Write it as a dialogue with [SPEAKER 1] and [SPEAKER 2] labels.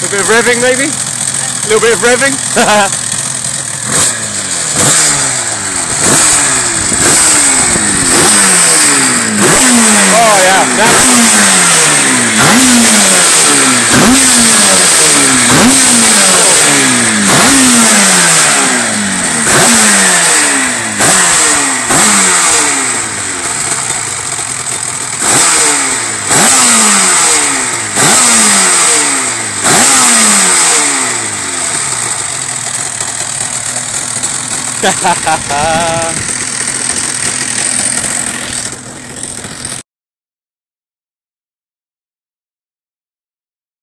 [SPEAKER 1] little bit of revving maybe? A little bit of revving? Oh yeah, Ha ha ha ha.